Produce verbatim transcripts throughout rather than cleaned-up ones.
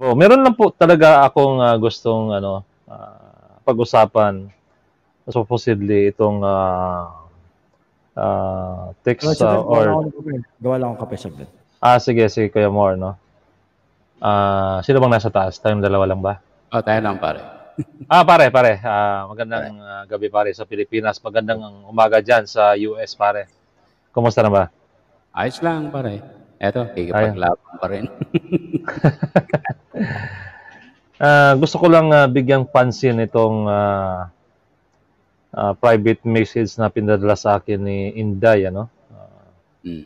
Oo, meron lang po talaga akong, ah, gustong ano, ah, pag-usapan. Supposedly itong, ah, ah, Pero text, ah, saglit gawa lang or ako ng kape, gawa lang akong kape saglit. Ah, sige, sige Kuya More 'no. Ah, sino bang nasa taas? Tayong dalawa lang ba? Oh, tayo lang pare. Ah, pare, pare, ah, Pare. magandang, ah, gabi pare sa Pilipinas. Magandang umaga diyan sa U S pare. Kumusta na ba? Ayos lang pare. Eto, Ay. nakikipaglaban pa rin. Ah, gusto ko lang, ah, bigyang pansin itong, ah, ah, private message na pinadala sa akin ni Inday ano. Hmm.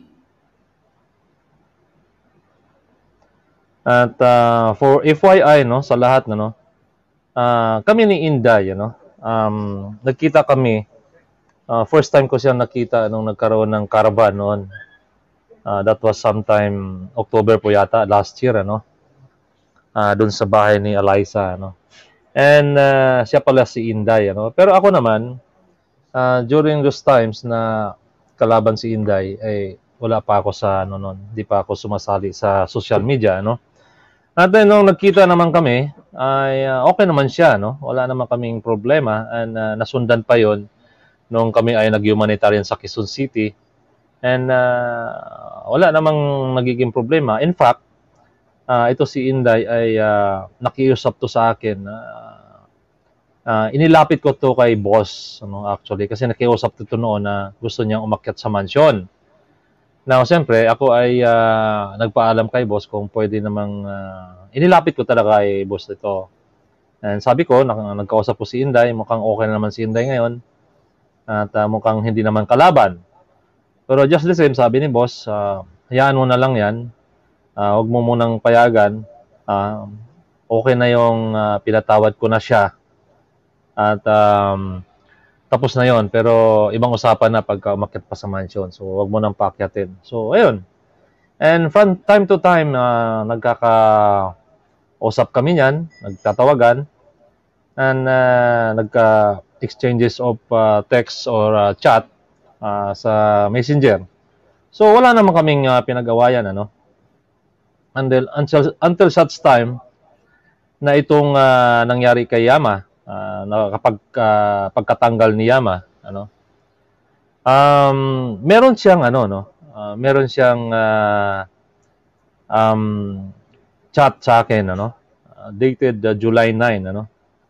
At, ah, for F Y I 'no, sa lahat ano, ah, kami ni Inday ano, um, nagkita kami, ah, first time ko siyang nakita nung nagkaroon ng caravan noon. Ah, that was sometime October po yata last year ano. Ah, dun sa bahay ni Eliza ano. And, ah, siya pala si Inday ano. Pero ako naman, ah, during those times na kalaban si Inday, eh, wala pa ako sa ano nun, hindi pa ako sumasali sa social media ano. At then nung nagkita naman kami ay, ah, okey naman siya 'no, wala naman kaming problema and, ah, nasundan pa yun nung kami ay nag-humanitarian sa Quezon City and, ah, wala namang nagiging problema. In fact, ah, ito si Inday ay, ah, nakiusap 'to sa akin na, ah, inilapit ko 'to kay boss ano actually kasi nakiusap 'to noon na gusto niyang umakyat sa mansyon. Now siyempre ako ay, ah, nagpaalam kay boss kung puwede namang, ah, inilapit ko talaga kay boss ito. And sabi ko na nagkausap ko si Inday, mukhang okey na naman si Inday ngayon at, ah, mukhang hindi naman kalaban. Pero just the same sabi ni boss, ah, hayaan mo na lang 'yan, ah, 'wag mo munang payagan, um, okey na yung, ah, pinatawad ko na siya at, um, tapos na yun pero ibang usapan na pagka umakyat pa sa mansyon. So, 'wag mo ng paakyatin. So, ayun. And from time to time, ah, nagkakausap kami niyan, nagtatawagan and, ah, nagka-exchanges of, ah, text or, ah, chat, ah, sa Messenger. So, wala naman kaming, ah, pinag-awayan ano. Until until until such time na itong, ah, nangyari kay Yama, ah, na kapagka pagkatanggal ni Yama ano. Um, meron siyang ano 'no, ah, meron siyang, ah, um, chat sa akin ano, dated, ah, July nine ano.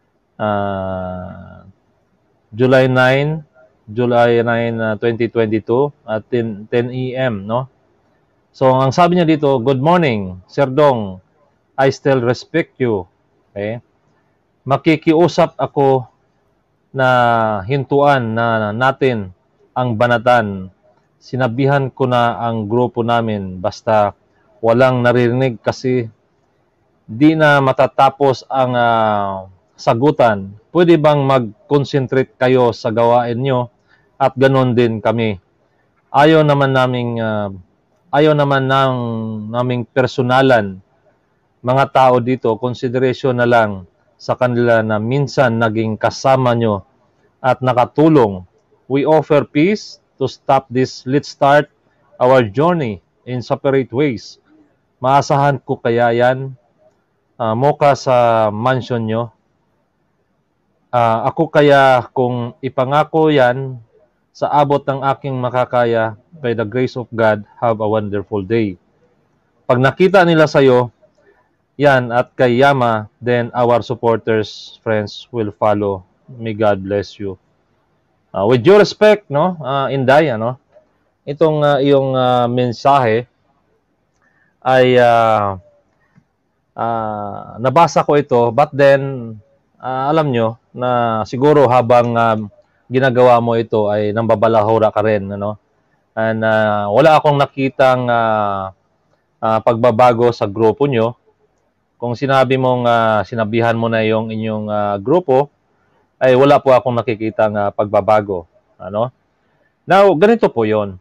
Ah, July nine, July nine, ah, twenty twenty-two at ten A M 'no. So, ang sabi niya dito, "Good morning, Sir Dong. I still respect you." Okey. "Makikiusap ako na hintuan na natin ang banatan. Sinabihan ko na ang grupo namin basta walang naririnig kasi di na matatapos ang, ah, sagutan. Puwede bang mag-concentrate kayo sa gawain niyo at gano'n din kami. Ayaw naman naming, ah, ayaw naman ng naming personalan mga tao dito, consideration na lang sa kanila na minsan naging kasama niyo at nakatulong. We offer peace to stop this. Let's start our journey in separate ways. Maasahan ko kaya 'yan, ah, moka sa mansyon niyo. Ah, ako kaya kung ipangako 'yan sa abot ng aking makakaya, by the grace of God, have a wonderful day. 'Pag nakita nila sa'yo 'yan at kay Yama, then our supporters, friends will follow. May God bless you." Ah, with due respect 'no, ah, Inday ano, itong, ah, iyong, ah, mensahe ay, ah, ah, nabasa ko ito but then, ah, alam niyo na siguro habang, um, ginagawa mo ito ay nambabalahura ka rin ano. And, ah, wala akong nakitang, ah, ah, pagbabago sa grupo niyo. Kung sinabi mong, ah, sinabihan mo na yung inyong, ah, grupo, ay wala po akong nakikitang, ah, pagbabago ano. Now, ganito po 'yun.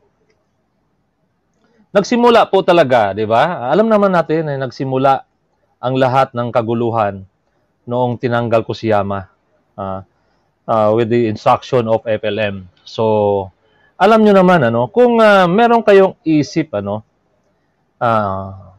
Nagsimula po talaga, 'di ba? Alam naman natin na nagsimula ang lahat ng kaguluhan noong tinanggal ko si Yama, ah, ah, with the instruction of F L M. So, alam niyo naman ano, kung, ah, meron kayong isip ano, ah,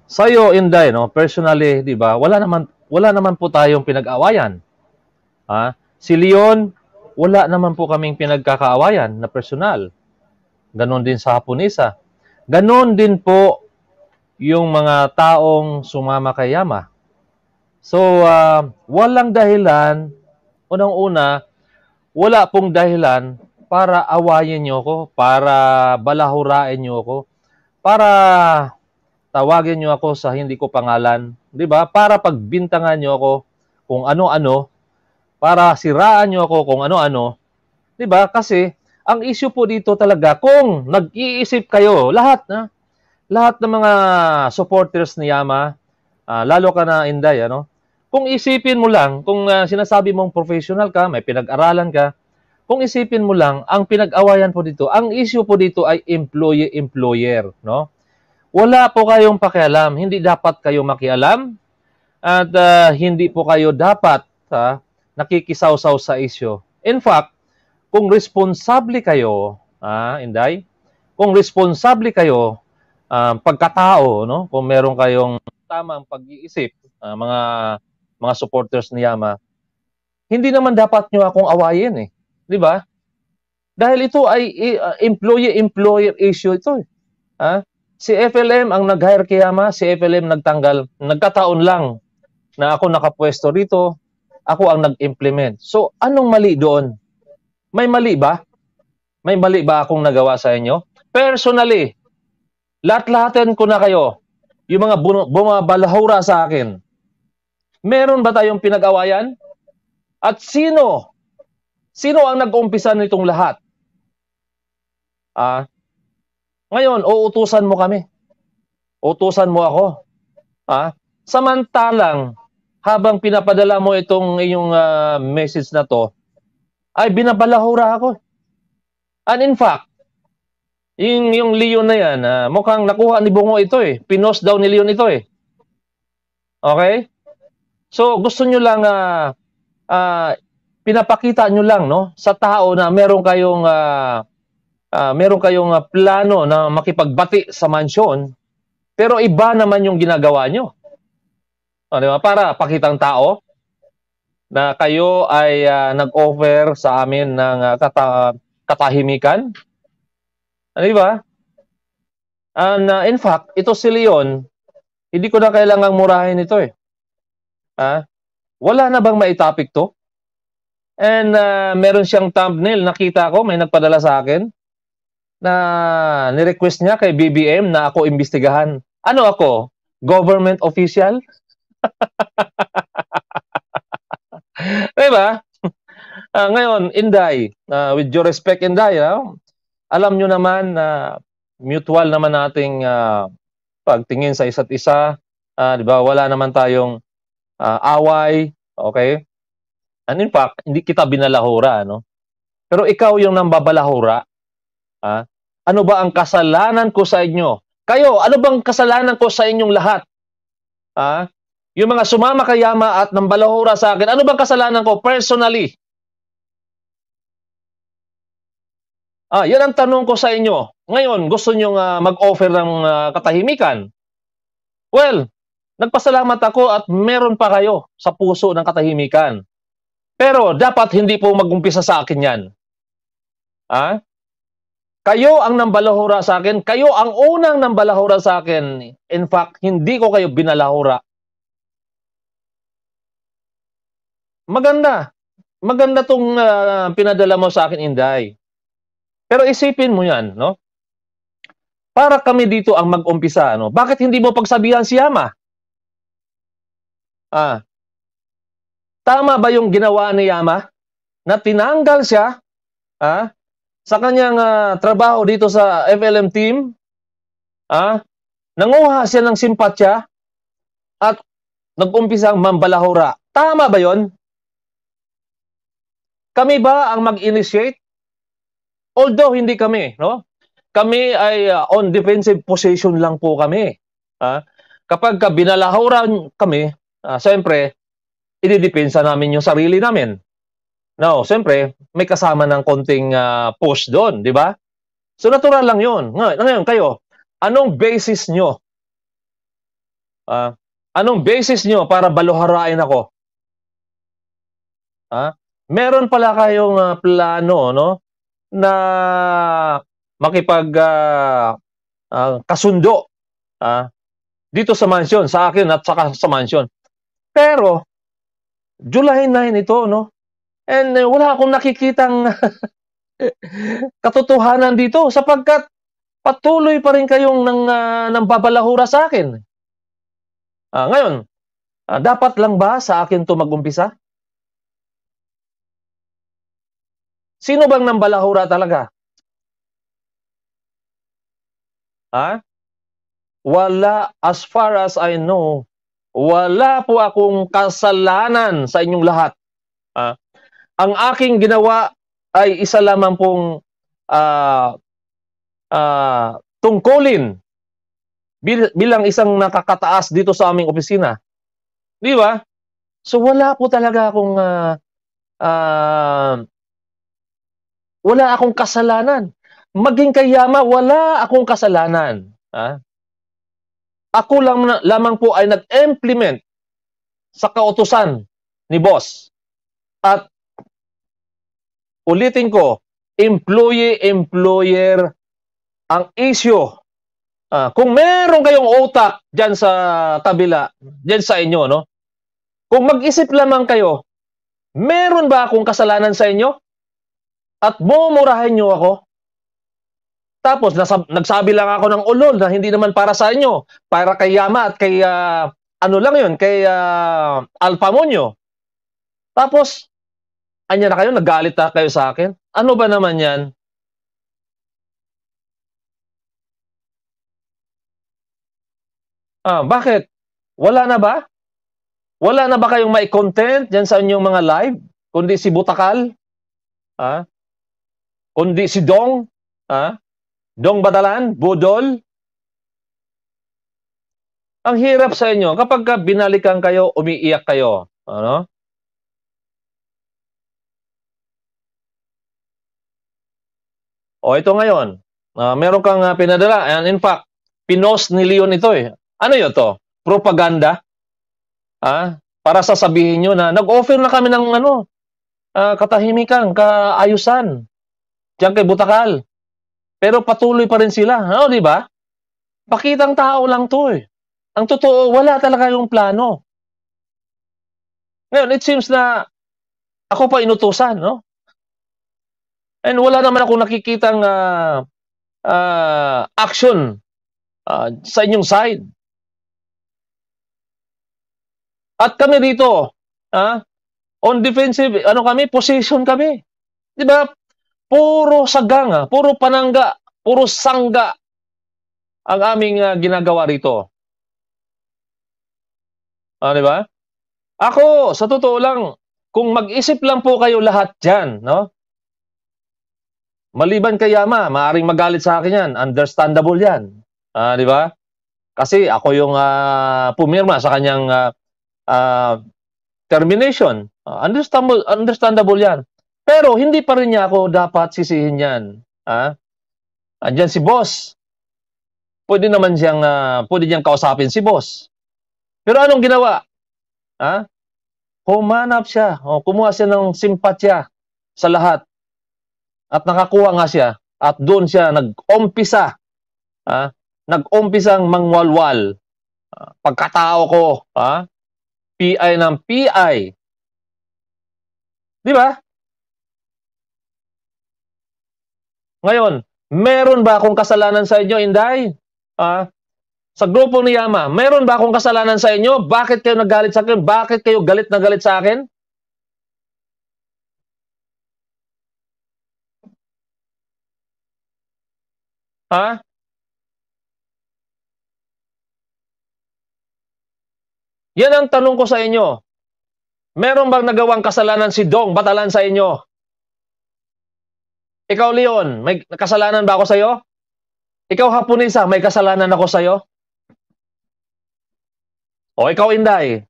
Sa'yo, Inday, no, personally, di ba, wala naman, wala naman po tayong pinag-awayan. Ha? Si Leon, wala naman po kaming pinagkakaawayan na personal. Ganon din sa Haponesa. Ganon din po yung mga taong sumama kay Yama. So, uh, walang dahilan, unang-una, wala pong dahilan para awayin nyo ko, para balahurain nyo ko, para tawagin nyo ako sa hindi ko pangalan, di ba? Para pagbintangan nyo ako kung ano-ano, para siraan nyo ako kung ano-ano, di ba? Kasi ang issue po dito talaga, kung nag-iisip kayo, lahat na, lahat ng mga supporters ni Yama, uh, lalo ka na Inday, ano? Kung isipin mo lang, kung uh, sinasabi mong professional ka, may pinag-aralan ka, kung isipin mo lang, ang pinag-awayan po dito, ang issue po dito ay employee-employer, no? Wala po kayong pakialam, hindi dapat kayo makialam, at uh, hindi po kayo dapat uh, nakikisaw-saw sa issue. In fact, kung responsable kayo, ah, Inday, kung responsable kayo, uh, pagkatao, no? Kung meron kayong tamang pag-iisip, uh, mga mga supporters ni Yama, hindi naman dapat nyo akong awayin eh. Di ba? Dahil ito ay uh, employee-employer issue ito eh. Ha? Si F L M ang nag-hire kay Yama, si F L M nagtanggal. Nagkataon lang na ako nakapwesto rito, ako ang nag-implement. So, anong mali doon? May mali ba? May mali ba akong nagawa sa inyo? Personally, lahat-lahatin ko na kayo, yung mga bumabalahura sa akin. Meron ba tayong pinag-awayan? At sino? Sino ang nag-umpisa nitong lahat? Ah, ngayon, uutusan mo kami. Utusan mo ako. Ah, samantalang, habang pinapadala mo itong iyong uh, message na to, ay binabalahura ako. And in fact, yung, yung Leon na yan, uh, mukhang nakuha ni Bungo ito eh. Pinost daw ni Leon ito eh. Okay? So, gusto nyo lang, uh, uh, pinapakita nyo lang, no, sa tao na meron kayong, uh, uh, meron kayong uh, plano na makipagbati sa mansyon, pero iba naman yung ginagawa nyo. O, di ba? Para pakitang tao na kayo ay uh, nag-offer sa amin ng uh, kata katahimikan. Di ba? And uh, in fact, ito si Leon, hindi ko na kailangang murahin ito eh. Ah, wala na bang maitopic to? And uh, meron siyang thumbnail, nakita ko, may nagpadala sa akin, na ni-request niya kay B B M na ako imbestigahan. Ano ako? Government official? Diba? Uh, ngayon, Inday, uh, with due respect, Inday, uh, alam nyo naman na uh, mutual naman nating uh, pagtingin sa isa't isa. Uh, diba? Wala naman tayong uh, away. Okay? And in fact, hindi kita binalahura, no? Pero ikaw yung nambabalahura. Ha? Ano ba ang kasalanan ko sa inyo? Kayo, ano bang kasalanan ko sa inyong lahat? Ha? Yung mga sumama kay Yama at nambalahura sa akin, ano bang kasalanan ko personally? Ah, yan ang tanong ko sa inyo. Ngayon, gusto nyo uh, mag-offer ng uh, katahimikan? Well, nagpasalamat ako at meron pa kayo sa puso ng katahimikan. Pero dapat hindi po mag-umpisa sa akin yan. Ha? Kayo ang nambalahura sa akin. Kayo ang unang nambalahura sa akin. In fact, hindi ko kayo binalahura. Maganda. Maganda tong uh, pinadala mo sa akin, Inday. Pero isipin mo yan, no? Para kami dito ang mag-umpisa, no? Bakit hindi mo pagsabihan si Yama? Ah, tama ba yung ginawa ni Yama na tinanggal siya ah, sa kanyang uh, trabaho dito sa F L M team? Ah, nanguha siya ng simpatya at nag-umpisang mambalahura. Tama ba yon? Kami ba ang mag-initiate? Although hindi kami, no? Kami ay uh, on defensive position lang po kami. Ah, kapag ka binalahura kami, uh, siyempre, ididepensa namin yung sarili namin. Now, siyempre, may kasama ng konting uh, push doon, di ba? So, natural lang yun. Ngayon, ngayon, kayo, anong basis nyo? Ah, anong basis nyo para baluharain ako? Ah, meron pala kayong uh, plano, no, na makipag uh, uh, kasundo ah, dito sa mansion, sa akin at saka sa mansion. Pero July nine ito, no? And uh, wala akong nakikitang katotohanan dito sapagkat patuloy pa rin kayong nang uh, nang babalahura sa akin. Ah, ngayon, ah, dapat lang ba sa akin 'to mag-umpisa? Sino bang nambalahura talaga? Ha? Wala, as far as I know, wala po akong kasalanan sa inyong lahat. Ah, ang aking ginawa ay isa lamang pong ah, ah, tungkulin bil- bilang isang nakakataas dito sa aming opisina. Di ba? So wala po talaga akong ah, ah, wala akong kasalanan. Maging kay Yama, wala akong kasalanan. Ah? Ako lang na- lamang po ay nag-implement sa kautusan ni boss. At ulitin ko, employee-employer ang issue. Ah, kung meron kayong utak diyan sa kabila, diyan sa inyo, no? Kung mag-isip lamang kayo, meron ba akong kasalanan sa inyo? At mumurahin niyo ako? Tapos nasa, nagsabi lang ako ng ulol na hindi naman para sa inyo, para kay Yama at kay uh, ano lang 'yun, kay uh, Alpha Monyo. Tapos anya na kayo, naggalit na kayo sa akin. Ano ba naman 'yan? Ah, bakit? Wala na ba? Wala na ba kayong may content diyan sa inyong mga live? Kundi si Butakal? Ah? Kundi si Dong? Ah? Dong Badalan? Budol? Ang hirap sa inyo kapag ka binalikan kayo, umiiyak kayo. Ano? O ito ngayon, uh, meron kang uh, pinadala. And in fact, pinost ni Leon ito eh. Ano yun to? Propaganda? Ah? Para sasabihin nyo na nag-offer na kami ng ano, uh, katahimikan, kaayusan. Diyan kay Butakal. Pero patuloy pa rin sila. Ano, di ba? Pakitang tao lang to eh. Ang totoo, wala talaga yung plano. Ngayon, it seems na ako pa inutusan, no? And wala naman akong nakikitang uh, uh, action uh, sa inyong side. At kami dito, ah, on defensive, ano kami, position kami. Di ba? Puro saganga, puro panangga, puro sangga ang aming uh, ginagawa rito. Ah, di ba? Ako, sa totoo lang, kung mag-isip lang po kayo lahat dyan, no? Maliban kay Yama, maaaring magalit sa akin yan. Understandable yan. Ah, di ba? Kasi ako yung uh, pumirma sa kanyang uh, uh, termination. Uh, understandable, understandable yan. Pero hindi pa rin niya ako dapat sisihin yan. Ah? Andyan si boss. Pwede naman siyang, uh, pwede niyang kausapin si boss. Pero anong ginawa? Ah? Humanap siya. O, kumuha siya ng simpatya sa lahat. At nakakuha nga siya. At doon siya nag-umpisa. Ah? Nag-umpisang mangwalwal. Ah, pagkatao ko. Ah? P I ng P I. Di ba? Ngayon, meron ba akong kasalanan sa inyo, Inday? Ah? Sa grupo ni Yama, meron ba akong kasalanan sa inyo? Bakit kayo nagalit sa akin? Bakit kayo galit na galit sa akin? Ha? Yan ang tanong ko sa inyo. Meron bang nagawang kasalanan si Dong Batalan sa inyo? Ikaw, Leon, may kasalanan ba ako sa iyo? Ikaw, Hapunisa, may kasalanan ako sa iyo? O ikaw, Inday?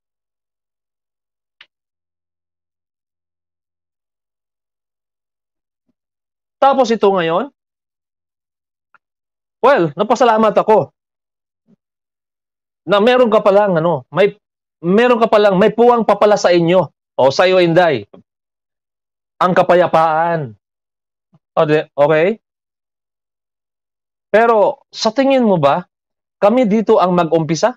Tapos ito ngayon? Well, napasalamat ako. na meron ka palang ano, may meron ka palang may puwang pa pala sa inyo o sa iyo, Inday. Ang kapayapaan. O di, okay? Pero sa tingin mo ba kami dito ang mag-umpisa?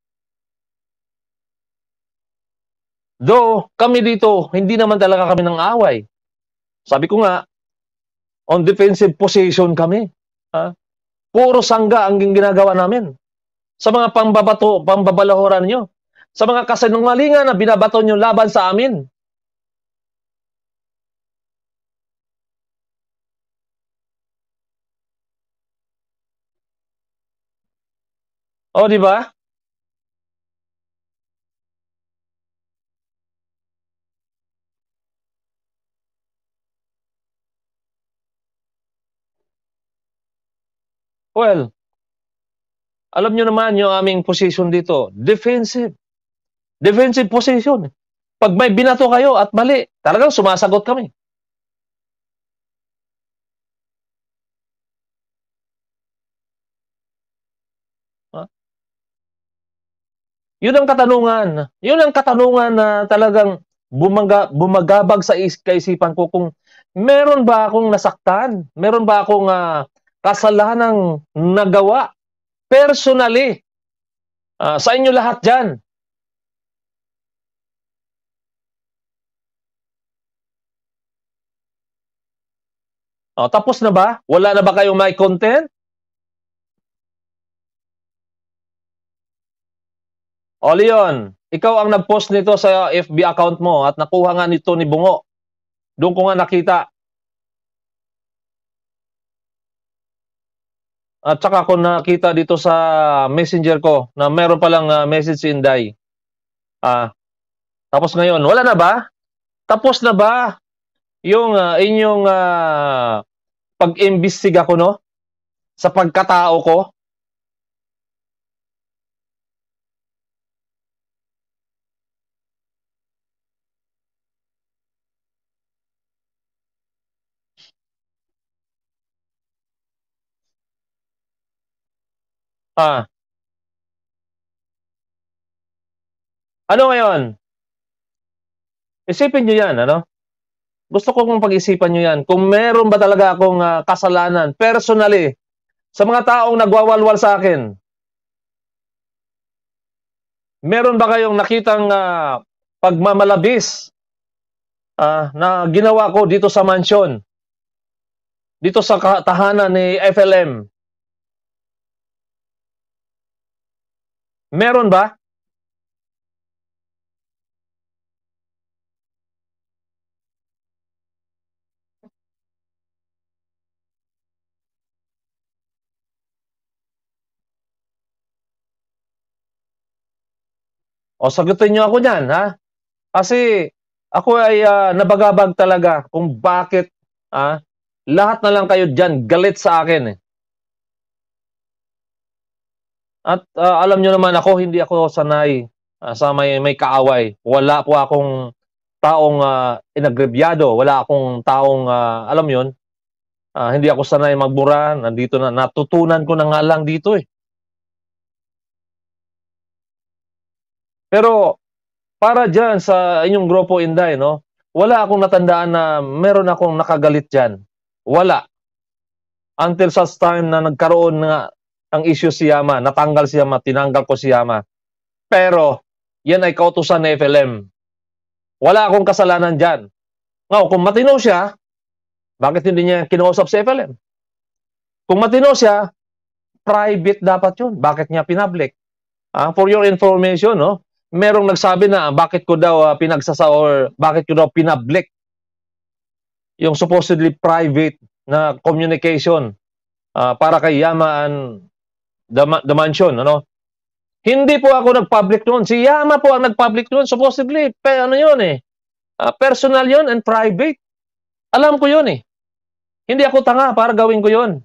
Though kami dito hindi naman talaga kami ng away. Sabi ko nga, on defensive position kami. Ha? Puro sangga ang ginagawa namin. Sa mga pambabato, pambabalahuran nyo. Sa mga kasinungalingan na binabato nyo laban sa amin. O, di ba? Well, alam nyo naman yung aming position dito. Defensive. Defensive position. Pag may binato kayo at mali, talagang sumasagot kami. Ha? Yun ang katanungan. Yun ang katanungan na talagang bumaga, bumagabag sa is, kaisipan ko kung meron ba akong nasaktan? Meron ba akong uh, kasalanang nagawa? Personally. Uh, sa inyo lahat dyan. O, tapos na ba? Wala na ba kayong may content? O, Leon, ikaw ang nag-post nito sa F B account mo at nakuha nga nito ni Bungo. Doon ko nga nakita. At saka ako nakita dito sa messenger ko na meron palang uh, message si Inday. Ah, tapos ngayon, wala na ba? Tapos na ba yung uh, inyong uh, pag-imbestiga ko, no? Sa pagkatao ko? Ah. Ano ngayon? Isipin nyo yan, ano? Gusto ko kong pag-isipan nyo yan. Kung meron ba talaga akong uh, kasalanan, personally, sa mga taong nagwawalwal sa akin, meron ba kayong nakitang uh, pagmamalabis uh, na ginawa ko dito sa mansyon? Dito sa tahanan ni F L M? Meron ba? O sagutin nyo ako dyan, ha? Kasi ako ay uh, nabagabag talaga kung bakit ah, lahat na lang kayo dyan galit sa akin. Eh. At uh, alam nyo naman ako, hindi ako sanay uh, sa may, may kaaway. Wala po akong taong uh, inagrebyado. Wala akong taong, uh, alam yun, uh, hindi ako sanay magbura. Nandito na, natutunan ko na nga lang dito eh. Pero para dyan sa inyong grupo, Inday, no? Wala akong natandaan na meron akong nakagalit dyan. Wala. Until such time na nagkaroon nga ang issue si Yama, natanggal si Yama, tinanggal ko si Yama. Pero, yan ay kautusan ng F L M. Wala akong kasalanan dyan. Ngaw, kung matino siya, bakit hindi niya kinausap si F L M? Kung matino siya, private dapat yun. Bakit niya pinablik? Ah, for your information, no? Merong nagsabi na bakit ko daw uh, pinagsasa or bakit ko daw pinablik yung supposedly private na communication uh, para kay Yama and the, the mansion, ano? Hindi po ako nag-public noon. Si Yama po ang nag-public noon, supposedly. Pe, ano yun eh? Uh, personal yun and private. Alam ko yun eh. Hindi ako tanga para gawin ko yun.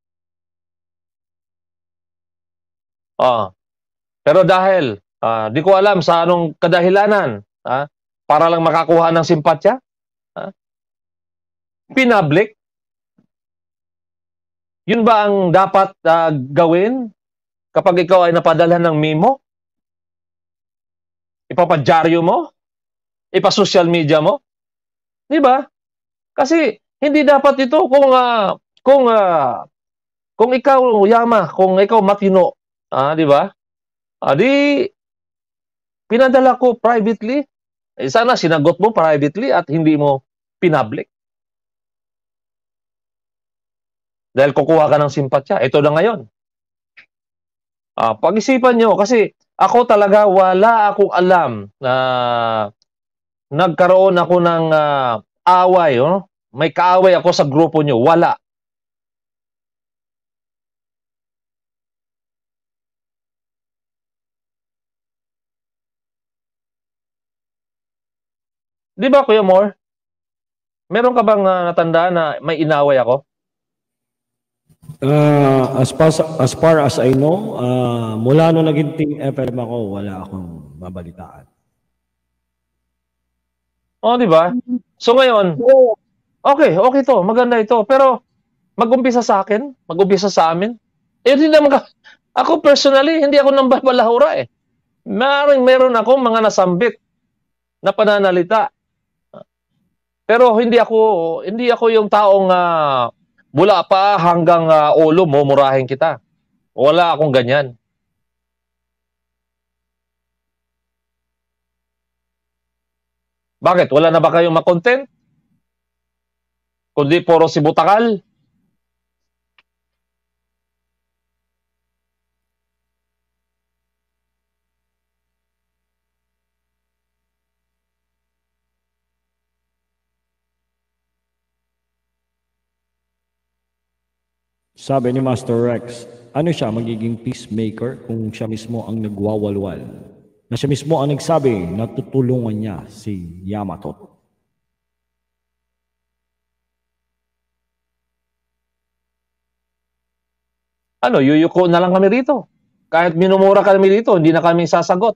Ah. Pero dahil Uh, di ko alam sa anong kadahilanan uh, para lang makakuha ng simpatya. Uh, pinablik. Yun ba ang dapat uh, gawin? Kapag ikaw ay napadala ng memo, ipapadyaryo mo, ipa-social media mo, di ba? Kasi hindi dapat ito kung uh, kung uh, kung ikaw yama, kung ikaw matino, ah, di ba? Ah, di pinadala ko privately. Eh, sana sinagot mo privately at hindi mo pinablik. Dahil kukuha ka ng simpatya. Ito na ngayon. Ah, pag-isipan nyo, kasi ako talaga wala akong alam na nagkaroon ako ng uh, away. Oh? May kaaway ako sa grupo nyo. Wala. Di ba, Kuya Moore? Meron ka bang uh, natandaan na may inaway ako? Uh, as, far, as far as I know, uh, mula nung naging team F M ako, wala akong mabalitaan. Oh, di ba? So ngayon, okay, okay to, maganda ito. Pero mag-umpisa sa akin, mag-umpisa sa amin. Eh, hindi naman ka, ako personally, hindi ako nang babalahura eh. Maring meron ako mga nasambit na pananalita. Pero hindi ako, hindi ako yung taong uh, mula pa hanggang uh, ulo mo, murahin kita. Wala akong ganyan. Bakit? Wala na ba kayong makontent? Kundi puro si Butakal? Sabi ni Master Rex, ano siya magiging peacemaker kung siya mismo ang nagwawalwal? Na siya mismo ang nagsabi na tutulungan niya si Yamato. Ano, yuyuko na lang kami rito. Kahit minumura kami dito, hindi na kami sasagot.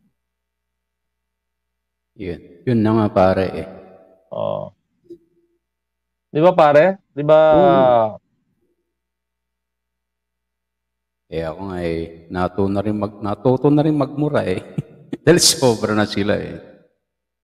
Yun. Yun na nga pare eh. Oh. Di ba pare? Di ba? Oo. Eh ako nga eh, natuto na rin, mag, natuto na rin magmura eh. Dahil sobra na sila eh.